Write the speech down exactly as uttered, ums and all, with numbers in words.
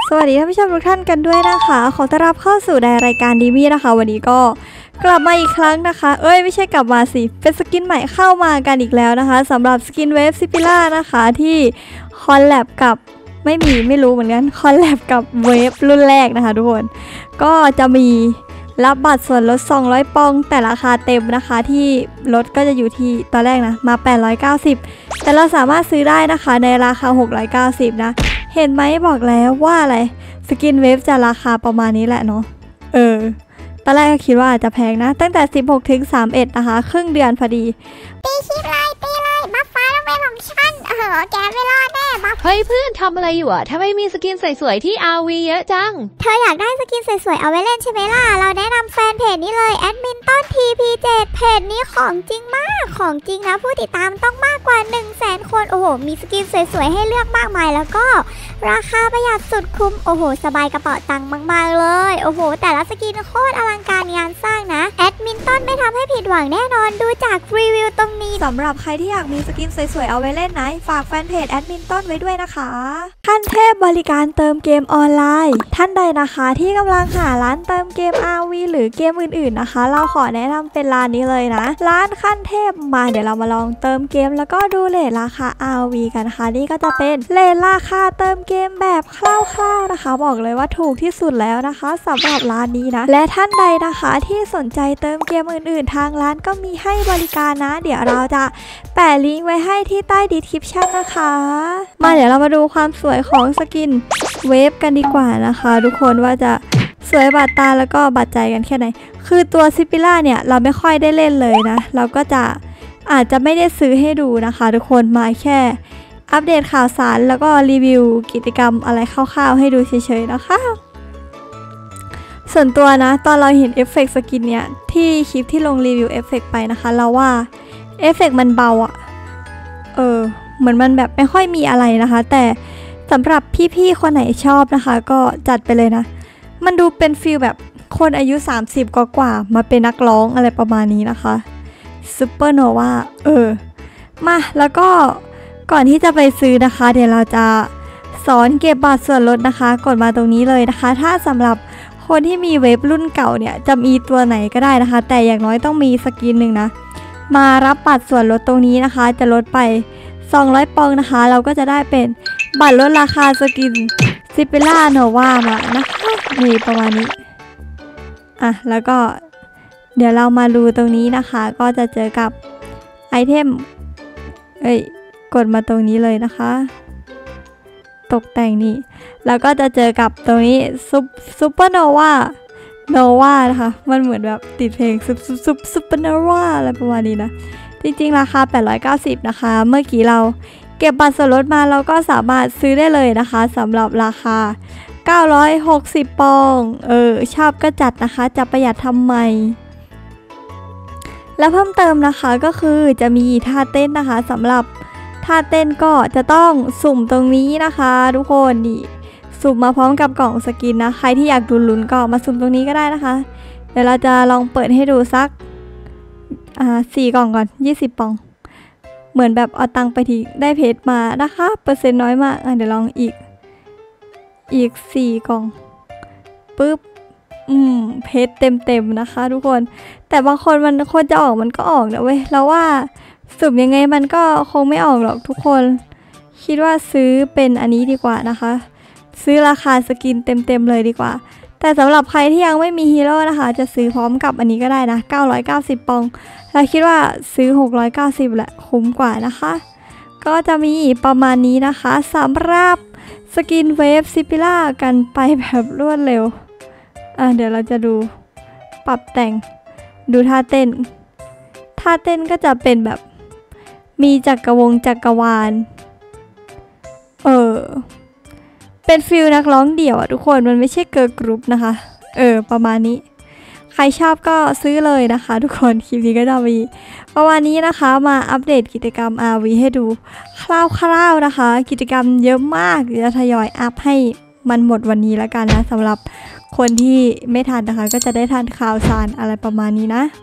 สวัสดีท่านผู้ชมทุกท่านกันด้วยนะคะขอต้อนรับเข้าสู่รายการดีมี่นะคะวันนี้ก็กลับมาอีกครั้งนะคะเอ้ยไม่ใช่กลับมาสิเป็นสกินใหม่เข้ามากันอีกแล้วนะคะสำหรับสกินเวฟซิปิล่านะคะที่คอลแลบกับไม่มีไม่รู้เหมือนกันคอลแลบกับเวฟรุ่นแรกนะคะทุกคนก็จะมีรับบัตรส่วนลดสองร้อยปองแต่ราคาเต็มนะคะที่ลดก็จะอยู่ที่ตอนแรกนะมาแปดร้อยเก้าสิบแต่เราสามารถซื้อได้นะคะในราคาหกร้อยเก้าสิบนะเห็นไหมบอกแล้วว่าอะไรสกินเวฟจะราคาประมาณนี้แหละเนาะเออตอนแรกก็คิดว่าอาจจะแพงนะตั้งแต่สิบหกถึงสามสิบเอ็ดนะคะครึ่งเดือนพอดีตีคลิปเลยตีเลยบัฟฟ้าลงไปของฉันเออแกไม่รอดแน่บัฟเฮ้ยเพื่อนทำอะไรอยู่อะทำไมมีสกินสวยๆที่ อาร์ วี เยอะจังเธออยากได้สกินสวยๆเอาไว้เล่นใช่ไหมล่ะเราแนะนำแฟนเพจนี้เลยแอดมินต้น ที พี เจ็ด เพจนี้ของจริงมากของจริงนะผู้ติดตามต้องมากกว่า หนึ่งแสน คนโอ้โหมีสกินสวยๆให้เลือกมากมายแล้วก็ราคาประหยัดสุดคุ้มโอ้โหสบายกระเป๋าตังค์มากๆเลยโอ้โหแต่ละสกินโคตรอลังการงานสร้างนะแอดมินต้นไม่ทำให้ผิดหวังแน่นอนดูจากรีวิวตรงนี้สำหรับใครที่อยากมีสกินสวยๆเอาไว้เล่นนะฝากแฟนเพจแอดมินต้นไว้ด้วยนะคะขั้นเทพบริการเติมเกมออนไลน์ท่านใดนะคะที่กำลังหาร้านเติมเกม อาร์ วี หรือเกมอื่นๆนะคะเราขอแนะนำเป็นร้านนี้เลยนะร้านขั้นเทพมาเดี๋ยวเรามาลองเติมเกมแล้วก็ดูเรทราคา อาร์ วี กันค่ะนี่ก็จะเป็นเรทราคาเติมเกมแบบคร่าวๆนะคะบอกเลยว่าถูกที่สุดแล้วนะคะสำหรับร้านนี้นะและท่านใดนะคะที่สนใจเติมเกมอื่นๆทางร้านก็มีให้บริการนะเดี๋ยวเราจะแปะลิงก์ไว้ให้ที่ใต้ดีสคริปชั่นนะคะมาเดี๋ยวเรามาดูความสวยของสกินเวฟกันดีกว่านะคะทุกคนว่าจะสวยบาดตาแล้วก็บาดใจกันแค่ไหนคือตัวซิปิล่าเนี่ยเราไม่ค่อยได้เล่นเลยนะเราก็จะอาจจะไม่ได้ซื้อให้ดูนะคะทุกคนมาแค่อัปเดตข่าวสารแล้วก็รีวิวกิจกรรมอะไรคร่าวๆให้ดูเฉยๆนะคะส่วนตัวนะตอนเราเห็นเอฟเฟกต์สกินเนี่ยที่คลิปที่ลงรีวิวเอฟเฟกต์ไปนะคะเราว่าเอฟเฟกต์มันเบาอะเออเหมือนมันแบบไม่ค่อยมีอะไรนะคะแต่สำหรับพี่ๆคนไหนชอบนะคะก็จัดไปเลยนะมันดูเป็นฟีลแบบคนอายุสามสิบกว่าๆมาเป็นนักร้องอะไรประมาณนี้นะคะซูเปอร์โนวาเออมาแล้วก็ก่อนที่จะไปซื้อนะคะเดี๋ยวเราจะสอนเก็บบัตรส่วนลดนะคะกดมาตรงนี้เลยนะคะถ้าสำหรับคนที่มีเว็บรุ่นเก่าเนี่ยจะมีตัวไหนก็ได้นะคะแต่อย่างน้อยต้องมีสกินหนึ่งนะมารับบัตรส่วนลดตรงนี้นะคะจะลดไปสองร้อยปองนะคะเราก็จะได้เป็นบัตรลดราคาสกินซิปิล่าโนวามานะคะนี่ประมาณนี้อ่ะแล้วก็เดี๋ยวเรามาดูตรงนี้นะคะก็จะเจอกับไอเทมเอ้ยกดมาตรงนี้เลยนะคะตกแต่งนี่แล้วก็จะเจอกับตรงนี้ซุปซุปเปอร์โนวาโนวานะคะมันเหมือนแบบติดเพลงซุปซุปซุปซุปเปอร์โนวาอะไรประมาณนี้นะจริงๆราคาแปดร้อยเก้าสิบนะคะเมื่อกี้เราเก็บบัตรส่วนลดมาเราก็สามารถซื้อได้เลยนะคะสำหรับราคาเก้าร้อยหกสิบปองเออชอบก็จัดนะคะจะประหยัดทำไมและเพิ่มเติมนะคะก็คือจะมีท่าเต้นนะคะสำหรับท่าเต้นก็จะต้องสุ่มตรงนี้นะคะทุกคนนี่สุ่มมาพร้อมกับกล่องสกินนะใครที่อยากดูลุ้นก็มาสุ่มตรงนี้ก็ได้นะคะเดี๋ยวเราจะลองเปิดให้ดูสักอ่าสี่กล่องก่อนยี่สิบปองเหมือนแบบเอาตังไปทีได้เพชรมานะคะเปอร์เซ็นต์น้อยมากอ่ะเดี๋ยวลองอีกอีกสี่กล่องปึ๊บอืมเพชรเต็มๆนะคะทุกคนแต่บางคนมันคนจะออกมันก็ออกนะเว้ยแล้วว่าสุ่มยังไงมันก็คงไม่ออกหรอกทุกคนคิดว่าซื้อเป็นอันนี้ดีกว่านะคะซื้อราคาสกินเต็มๆเลยดีกว่าแต่สำหรับใครที่ยังไม่มีฮีโร่นะคะจะซื้อพร้อมกับอันนี้ก็ได้นะเก้าร้อยเก้าสิบปองเราคิดว่าซื้อหกร้อยเก้าสิบแหละคุ้มกว่านะคะก็จะมีประมาณนี้นะคะสำหรับสกินเวฟซิปิล่ากันไปแบบรวดเร็วอ่ะเดี๋ยวเราจะดูปรับแต่งดูท่าเต้นท่าเต้นก็จะเป็นแบบมีจักรวงจักรวาลเออเป็นฟิลนักร้องเดี่ยวอะทุกคนมันไม่ใช่เกิร์ลกรุ๊ปนะคะเออประมาณนี้ใครชอบก็ซื้อเลยนะคะทุกคนคลิปนี้ก็จะมีประมาณนี้นะคะมาอัปเดตกิจกรรม อาร์ วี ให้ดูคร่าวๆนะคะกิจกรรมเยอะมากจะทยอยอัพให้มันหมดวันนี้แล้วกันนะสำหรับคนที่ไม่ทันนะคะก็จะได้ทันข่าวสารอะไรประมาณนี้นะ